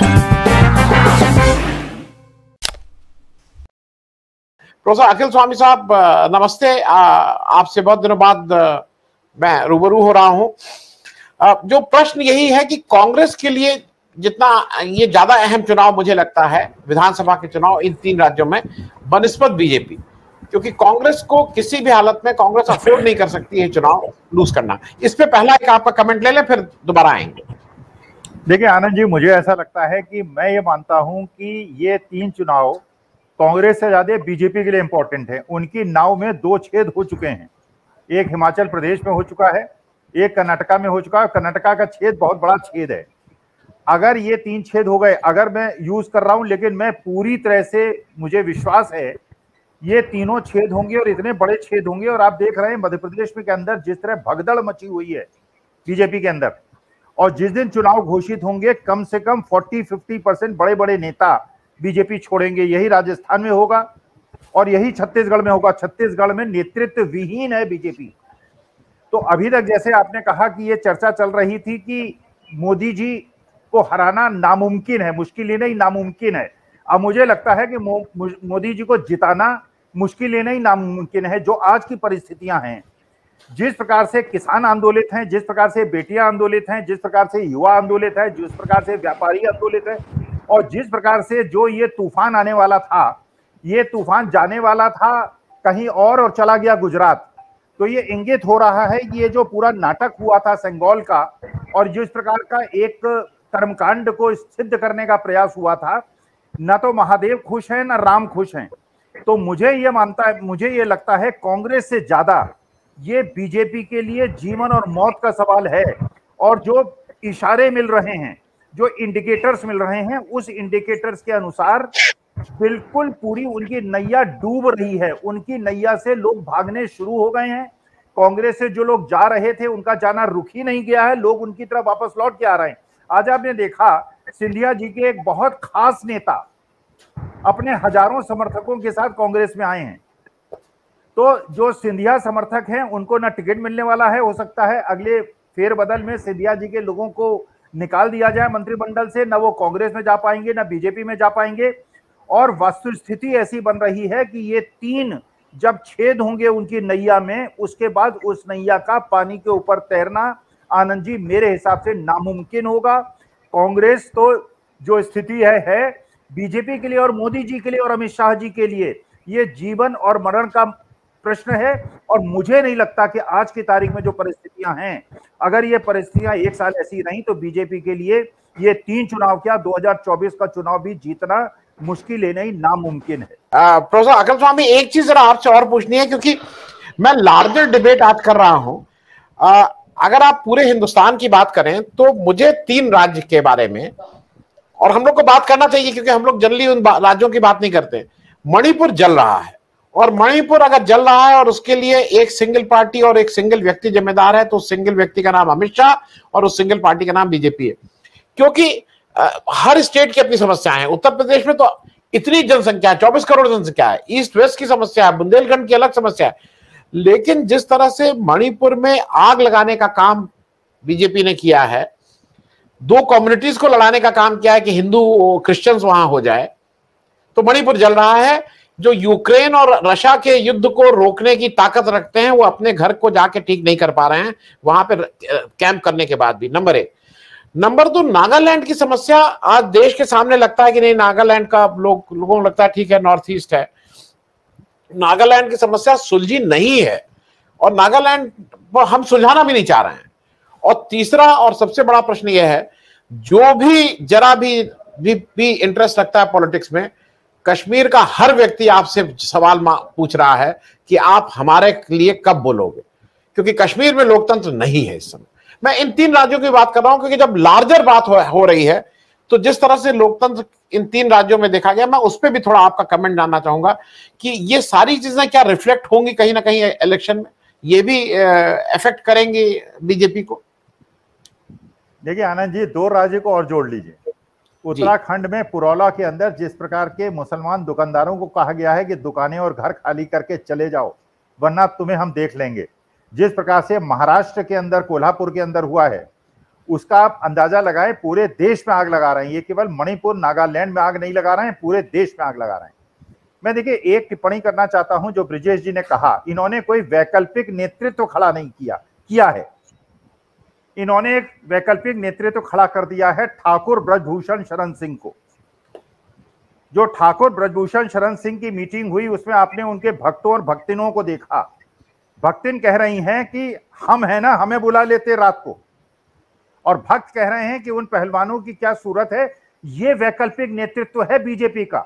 Professor अखिल स्वामी साहब नमस्ते। आपसे बहुत दिनों बाद मैं रूबरू हो रहा हूं। जो प्रश्न यही है कि कांग्रेस के लिए जितना ये ज्यादा अहम चुनाव मुझे लगता है विधानसभा के चुनाव इन 3 राज्यों में बनिस्बत बीजेपी, क्योंकि कांग्रेस को किसी भी हालत में कांग्रेस अफोर्ड नहीं कर सकती है चुनाव लूज करना। इस पे पहला एक आपका कमेंट ले लें, फिर दोबारा आएंगे। देखिए आनंद जी, मुझे ऐसा लगता है कि मैं ये मानता हूं कि ये 3 चुनाव कांग्रेस से ज्यादा बीजेपी के लिए इंपॉर्टेंट है। उनकी नाव में 2 छेद हो चुके हैं। एक हिमाचल प्रदेश में हो चुका है, एक कर्नाटका में हो चुका है। कर्नाटका का छेद बहुत बड़ा छेद है। अगर ये 3 छेद हो गए, अगर मैं यूज कर रहा हूं, लेकिन मैं पूरी तरह से मुझे विश्वास है ये तीनों छेद होंगे और इतने बड़े छेद होंगे। और आप देख रहे हैं मध्य प्रदेश में के अंदर जिस तरह भगदड़ मची हुई है बीजेपी के अंदर, और जिस दिन चुनाव घोषित होंगे कम से कम 40-50% बड़े बड़े नेता बीजेपी छोड़ेंगे। यही राजस्थान में होगा और यही छत्तीसगढ़ में होगा। छत्तीसगढ़ में नेतृत्व विहीन है बीजेपी। तो अभी तक जैसे आपने कहा कि ये चर्चा चल रही थी कि मोदी जी को हराना नामुमकिन है, मुश्किल ही नहीं नामुमकिन है। अब मुझे लगता है कि मोदी जी को जिताना मुश्किल ही नहीं नामुमकिन है। जो आज की परिस्थितियां हैं, जिस प्रकार से किसान आंदोलित हैं, जिस प्रकार से बेटियां आंदोलित हैं, जिस प्रकार से युवा आंदोलित है, जिस प्रकार से व्यापारी आंदोलित है, और जिस प्रकार से जो ये तूफान आने वाला था, ये तूफान जाने वाला था कहीं और चला गया गुजरात। तो ये इंगित हो रहा है कि ये जो पूरा नाटक हुआ था संगौल का, और जिस प्रकार का एक कर्मकांड को सिद्ध करने का प्रयास हुआ था, न तो महादेव खुश हैं न राम खुश हैं। तो मुझे ये लगता है कांग्रेस से ज्यादा ये बीजेपी के लिए जीवन और मौत का सवाल है। और जो इशारे मिल रहे हैं, जो इंडिकेटर्स मिल रहे हैं, उस इंडिकेटर्स के अनुसार बिल्कुल पूरी उनकी नैया डूब रही है। उनकी नैया से लोग भागने शुरू हो गए हैं। कांग्रेस से जो लोग जा रहे थे उनका जाना रुक ही नहीं गया है, लोग उनकी तरफ वापस लौट के आ रहे हैं। आज आपने देखा सिंधिया जी के एक बहुत खास नेता अपने हजारों समर्थकों के साथ कांग्रेस में आए हैं। तो जो सिंधिया समर्थक हैं उनको ना टिकट मिलने वाला है, हो सकता है अगले फेरबदल में सिंधिया जी के लोगों को निकाल दिया जाए मंत्रिमंडल से, ना वो कांग्रेस में जा पाएंगे ना बीजेपी में जा पाएंगे। और वस्तुस्थिति ऐसी बन रही है कि ये 3 जब छेद होंगे उनकी नैया में, उसके बाद उस नैया का पानी के ऊपर तैरना आनंद जी मेरे हिसाब से नामुमकिन होगा। कांग्रेस तो जो स्थिति है बीजेपी के लिए और मोदी जी के लिए और अमित शाह जी के लिए ये जीवन और मरण का प्रश्न है। और मुझे नहीं लगता कि आज की तारीख में जो परिस्थितियां हैं, अगर ये परिस्थितियां 1 साल ऐसी रही तो बीजेपी के लिए ये 3 चुनाव क्या 2024 का चुनाव भी जीतना मुश्किल है नहीं नामुमकिन है। प्रोफेसर अखिल स्वामी, एक चीज जरा आपसे और पूछनी है, क्योंकि मैं लार्जर डिबेट आज कर रहा हूं। अगर आप पूरे हिंदुस्तान की बात करें तो मुझे 3 राज्य के बारे में, और हम लोग को बात करना चाहिए क्योंकि हम लोग जनरली उन राज्यों की बात नहीं करते। मणिपुर जल रहा है, और मणिपुर अगर जल रहा है और उसके लिए एक सिंगल पार्टी और एक सिंगल व्यक्ति जिम्मेदार है, तो उस सिंगल व्यक्ति का नाम अमित शाह और उस सिंगल पार्टी का नाम बीजेपी है। क्योंकि हर स्टेट की अपनी समस्याएं हैं। उत्तर प्रदेश में तो इतनी जनसंख्या है, 24 करोड़ जनसंख्या है, ईस्ट वेस्ट की समस्या है, बुंदेलखंड की अलग समस्या है। लेकिन जिस तरह से मणिपुर में आग लगाने का काम बीजेपी ने किया है, 2 कम्युनिटीज को लड़ाने का काम किया है कि हिंदू क्रिश्चियंस वहां हो जाए, तो मणिपुर जल रहा है। जो यूक्रेन और रशिया के युद्ध को रोकने की ताकत रखते हैं वो अपने घर को जाके ठीक नहीं कर पा रहे हैं वहां पे कैंप करने के बाद भी, नंबर 1। नंबर 2, नागालैंड की समस्या आज देश के सामने लगता है कि नहीं, नागालैंड का लोगों को लगता है ठीक है नॉर्थ ईस्ट है। नागालैंड की समस्या सुलझी नहीं है और नागालैंड हम सुलझाना भी नहीं चाह रहे हैं। और तीसरा और सबसे बड़ा प्रश्न यह है, जो भी जरा भी इंटरेस्ट रखता है पॉलिटिक्स में, कश्मीर का हर व्यक्ति आपसे सवाल पूछ रहा है कि आप हमारे लिए कब बोलोगे, क्योंकि कश्मीर में लोकतंत्र नहीं है इस समय। मैं इन 3 राज्यों की बात कर रहा हूं क्योंकि जब लार्जर बात हो रही है तो जिस तरह से लोकतंत्र इन 3 राज्यों में देखा गया, मैं उस पर भी थोड़ा आपका कमेंट जानना चाहूंगा कि ये सारी चीजें क्या रिफ्लेक्ट होंगी कहीं ना कहीं इलेक्शन में, ये भी इफेक्ट करेंगी बीजेपी को। देखिए आनंद जी, 2 राज्य को और जोड़ लीजिए। उत्तराखंड में पुरौला के अंदर जिस प्रकार के मुसलमान दुकानदारों को कहा गया है कि दुकानें और घर खाली करके चले जाओ वरना तुम्हें हम देख लेंगे, जिस प्रकार से महाराष्ट्र के अंदर कोल्हापुर के अंदर हुआ है, उसका आप अंदाजा लगाएं, पूरे देश में आग लगा रहे हैं। ये केवल मणिपुर नागालैंड में आग नहीं लगा रहे हैं, पूरे देश में आग लगा रहे हैं। मैं देखिए एक टिप्पणी करना चाहता हूं, जो ब्रिजेश जी ने कहा, इन्होंने कोई वैकल्पिक नेतृत्व खड़ा नहीं किया है। इन्होंने एक वैकल्पिक नेतृत्व खड़ा कर दिया है ठाकुर ब्रजभूषण शरण सिंह को। जो ठाकुर ब्रजभूषण शरण सिंह की मीटिंग हुई, उसमें आपने उनके भक्तों और भक्तिनों को देखा। भक्तिन कह रही हैं कि हम है ना, हमें बुला लेते रात को, और भक्त कह रहे हैं कि उन पहलवानों की क्या सूरत है। ये वैकल्पिक नेतृत्व है बीजेपी का,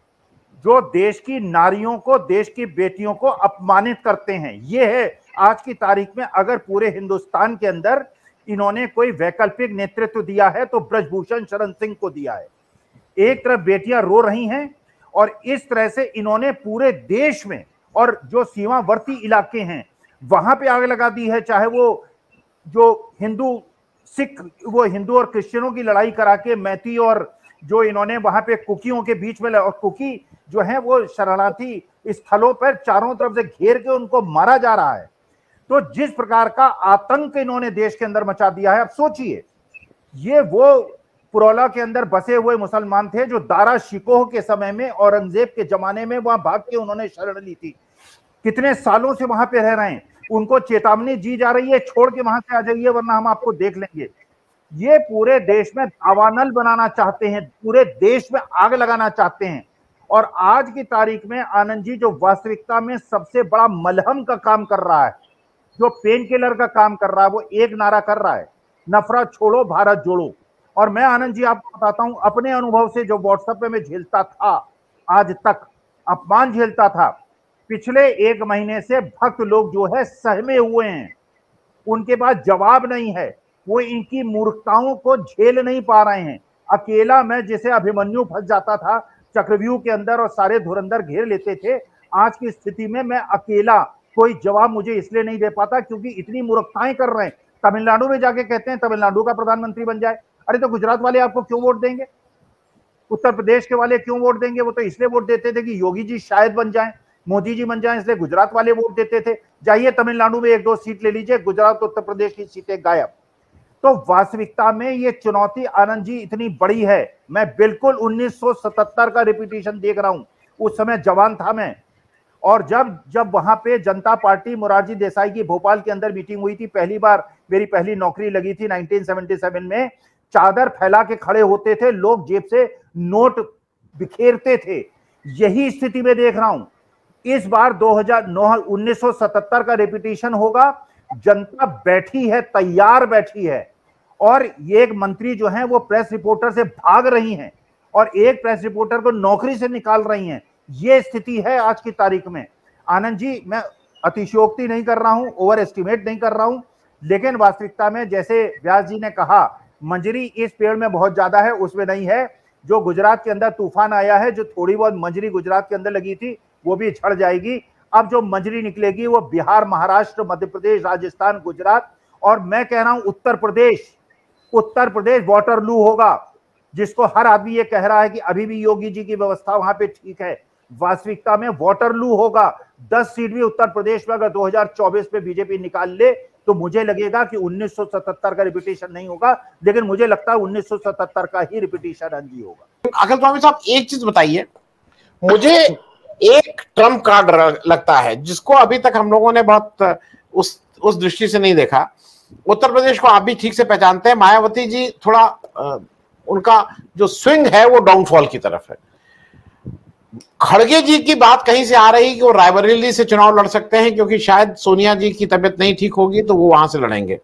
जो देश की नारियों को, देश की बेटियों को अपमानित करते हैं। ये है आज की तारीख में, अगर पूरे हिंदुस्तान के अंदर इन्होंने कोई वैकल्पिक नेतृत्व दिया है तो ब्रजभूषण शरण सिंह को दिया है। एक तरफ बेटियां रो रही हैं और इस तरह से इन्होंने पूरे देश में और जो सीमावर्ती इलाके हैं वहां पे आग लगा दी है। चाहे वो जो हिंदू सिख, वो हिंदू और क्रिश्चियनों की लड़ाई करा के मैती, और जो इन्होंने वहां पे कुकियों के बीच में, और कुकी जो है वो शरणार्थी स्थलों पर चारों तरफ से घेर के उनको मारा जा रहा है। तो जिस प्रकार का आतंक इन्होंने देश के अंदर मचा दिया है, अब सोचिए, ये वो पुरौला के अंदर बसे हुए मुसलमान थे जो दारा शिकोह के समय में, औरंगजेब के जमाने में वहां भाग के उन्होंने शरण ली थी। कितने सालों से वहां पे रह रहे हैं, उनको चेतावनी दी जा रही है छोड़ के वहां से आ जाइए वरना हम आपको देख लेंगे। ये पूरे देश में दावानल बनाना चाहते हैं, पूरे देश में आग लगाना चाहते हैं। और आज की तारीख में आनंद जी, जो वास्तविकता में सबसे बड़ा मलहम का काम कर रहा है, जो पेन किलर का काम कर रहा है, वो एक नारा कर रहा है, नफरत छोड़ो भारत जोड़ो। और मैं आनंद जी आपको बताता हूं अपने अनुभव से, जो व्हाट्सएप पे मैं झेलता था, आज तक अपमान झेलता था, पिछले 1 महीने से भक्त लोग जो है सहमे हुए हैं, उनके पास जवाब नहीं है, वो इनकी मूर्खताओं को झेल नहीं पा रहे हैं। अकेला मैं, जैसे अभिमन्यु फंस जाता था चक्रव्यूह के अंदर और सारे धुरंधर घेर लेते थे, आज की स्थिति में मैं अकेला, कोई जवाब मुझे इसलिए नहीं दे पाता क्योंकि इतनी मूर्खताएं कर रहे हैं। तमिलनाडु में जाके कहते हैं तमिलनाडु का प्रधानमंत्री बन जाए। अरे तो गुजरात वाले आपको क्यों वोट देंगे? उत्तर प्रदेश के वाले क्यों वोट देंगे? वो तो इसलिए वोट देते थे कि योगी जी शायद बन जाएं, मोदी जी बन जाएं, इसलिए गुजरात वाले वोट देते थे। जाइए तमिलनाडु में 1-2 सीट ले लीजिए, गुजरात उत्तर प्रदेश की सीटें गायब। तो वास्तविकता में ये चुनौती आनंद जी इतनी बड़ी है। मैं बिल्कुल 1977 का रिपीटिशन देख रहा हूं, उस समय जवान था मैं। और जब वहां पे जनता पार्टी मोरारजी देसाई की भोपाल के अंदर मीटिंग हुई थी, पहली बार मेरी पहली नौकरी लगी थी 1977 में, चादर फैला के खड़े होते थे लोग, जेब से नोट बिखेरते थे। यही स्थिति में देख रहा हूं। इस बार 1977 का रिपीटिशन होगा। जनता बैठी है, तैयार बैठी है, और ये एक मंत्री जो है वो प्रेस रिपोर्टर से भाग रही हैं और एक प्रेस रिपोर्टर को नौकरी से निकाल रही हैं। ये स्थिति है आज की तारीख में। आनंद जी, मैं अतिशयोक्ति नहीं कर रहा हूं, ओवर एस्टिमेट नहीं कर रहा हूं, लेकिन वास्तविकता में जैसे व्यास जी ने कहा, मंजरी इस पेड़ में बहुत ज्यादा है, उसमें नहीं है। जो गुजरात के अंदर तूफान आया है, जो थोड़ी बहुत मंजरी गुजरात के अंदर लगी थी, वो भी झड़ जाएगी। अब जो मंजरी निकलेगी वो बिहार, महाराष्ट्र, मध्य प्रदेश, राजस्थान, गुजरात, और मैं कह रहा हूं उत्तर प्रदेश वाटरलू होगा, जिसको हर आदमी ये कह रहा है कि अभी भी योगी जी की व्यवस्था वहां पे ठीक है। वास्तविकता में वाटरलू होगा। 10 सीट भी उत्तर प्रदेश में अगर 2024 में बीजेपी निकाल ले तो मुझे लगेगा कि 1977 का रिपीटिशन नहीं होगा, लेकिन मुझे लगता है 1977 का ही रिपीटिशन अंजी होगा। अखिल स्वामी साहब, एक चीज बताइए, मुझे एक ट्रम्प कार्ड लगता है जिसको अभी तक हम लोगों ने बहुत उस दृष्टि से नहीं देखा। उत्तर प्रदेश को आप भी ठीक से पहचानते हैं, मायावती जी थोड़ा उनका जो स्विंग है वो डाउनफॉल की तरफ है। खड़गे जी की बात कहीं से आ रही कि वो रायबरेली से चुनाव लड़ सकते हैं क्योंकि शायद सोनिया जी की तबीयत नहीं ठीक होगी तो वो वहां से लड़ेंगे।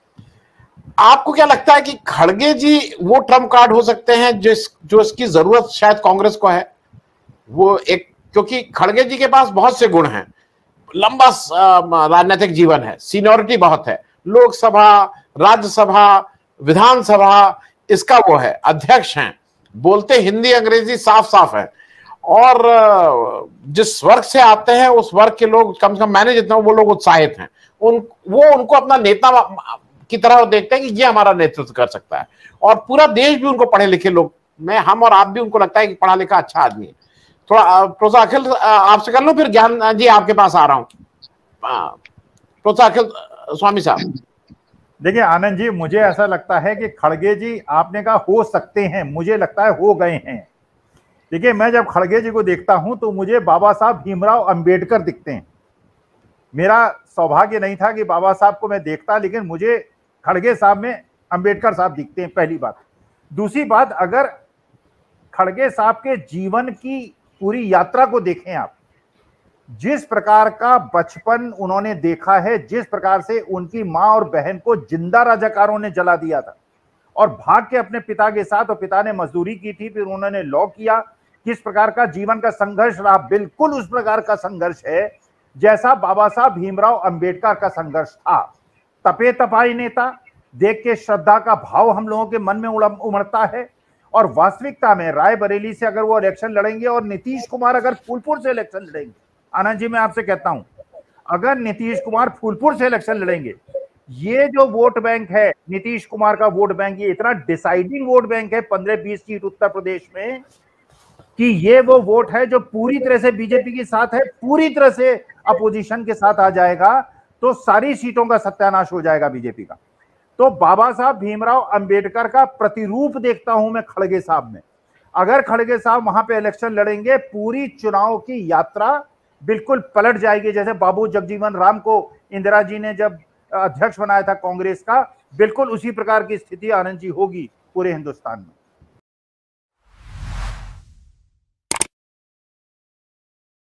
आपको क्या लगता है कि खड़गे जी वो ट्रम्प कार्ड हो सकते हैं जो इसकी जरूरत शायद कांग्रेस को है? वो एक, क्योंकि खड़गे जी के पास बहुत से गुण हैं, लंबा राजनीतिक जीवन है, सीनियरिटी बहुत है, लोकसभा, राज्यसभा, विधानसभा इसका वो है, अध्यक्ष हैं, बोलते हिंदी अंग्रेजी साफ साफ है, और जिस वर्ग से आते हैं उस वर्ग के लोग, कम से कम मैंने जितना वो लोग उत्साहित हैं, उनको अपना नेता की तरह देखते हैं कि ये हमारा नेतृत्व कर सकता है। और पूरा देश भी उनको पढ़े लिखे लोग, हम और आप भी उनको लगता है कि पढ़ा लिखा अच्छा आदमी है। थोड़ा प्रोफेसर अखिल आपसे कर लो, फिर ज्ञान जी आपके पास आ रहा हूं। प्रोफेसर अखिल स्वामी साहब। देखिए आनंद जी, मुझे ऐसा लगता है कि खड़गे जी, आपने कहा हो सकते हैं, मुझे लगता है हो गए हैं। देखिए मैं जब खड़गे जी को देखता हूं तो मुझे बाबा साहब भीमराव अंबेडकर दिखते हैं। मेरा सौभाग्य नहीं था कि बाबा साहब को मैं देखता, लेकिन मुझे खड़गे साहब में अंबेडकर साहब दिखते हैं, पहली बात। दूसरी बात, अगर खड़गे साहब के जीवन की पूरी यात्रा को देखें आप, जिस प्रकार का बचपन उन्होंने देखा है, जिस प्रकार से उनकी मां और बहन को जिंदा राजाकारों ने जला दिया था और भाग के अपने पिता के साथ, और पिता ने मजदूरी की थी, फिर उन्होंने लॉ किया, किस प्रकार का जीवन का संघर्ष रहा, बिल्कुल उस प्रकार का संघर्ष है जैसा बाबा साहब भीमराव अंबेडकर का संघर्ष था। तपे तपाई नेता देख के श्रद्धा का भाव हम लोगों के मन में उमड़ता है। और वास्तविकता में रायबरेली से अगर वो इलेक्शन लड़ेंगे और नीतीश कुमार अगर फूलपुर से इलेक्शन लड़ेंगे, आनंद जी मैं आपसे कहता हूं, अगर नीतीश कुमार फूलपुर से इलेक्शन लड़ेंगे, ये जो वोट बैंक है नीतीश कुमार का वोट बैंक, ये इतना डिसाइडिंग वोट बैंक है 15-20 सीट उत्तर प्रदेश में, कि ये वो वोट है जो पूरी तरह से बीजेपी के साथ है, पूरी तरह से अपोजिशन के साथ आ जाएगा, तो सारी सीटों का सत्यानाश हो जाएगा बीजेपी का। तो बाबा साहब भीमराव अंबेडकर का प्रतिरूप देखता हूं मैं खड़गे साहब में। अगर खड़गे साहब वहां पे इलेक्शन लड़ेंगे, पूरी चुनाव की यात्रा बिल्कुल पलट जाएगी। जैसे बाबू जगजीवन राम को इंदिरा जी ने जब अध्यक्ष बनाया था कांग्रेस का, बिल्कुल उसी प्रकार की स्थिति आनंद जी होगी पूरे हिंदुस्तान में।